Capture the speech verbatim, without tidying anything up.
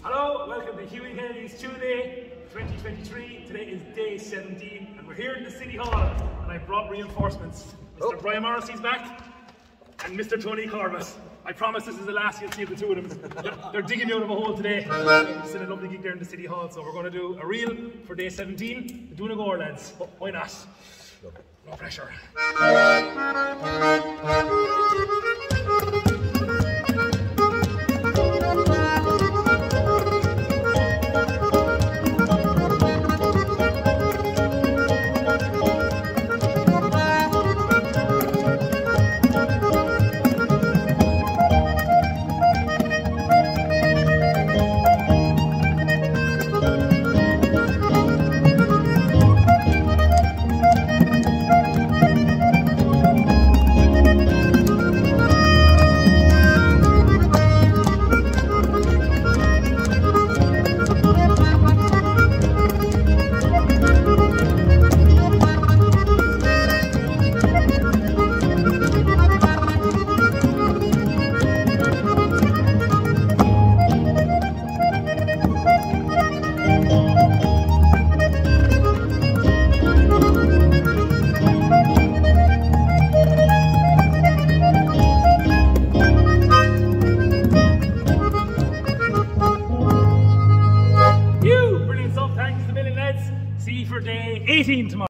Hello, welcome to Hughie Kennedy's two-day twenty twenty-three. Today is day seventeen and we're here in the City Hall and I brought reinforcements. Mister Oh. Brian Morrissey's back and Mister Tony Corbett. I promise this is the last you'll see of the two of them. They're, they're digging me out of a hole today. It's in a lovely gig there in the City Hall, so we're going to do a reel for day seventeen. The Doonagore lads. Why not? No pressure.